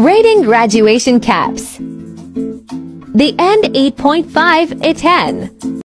Rating graduation caps. The end 8.5 a 10.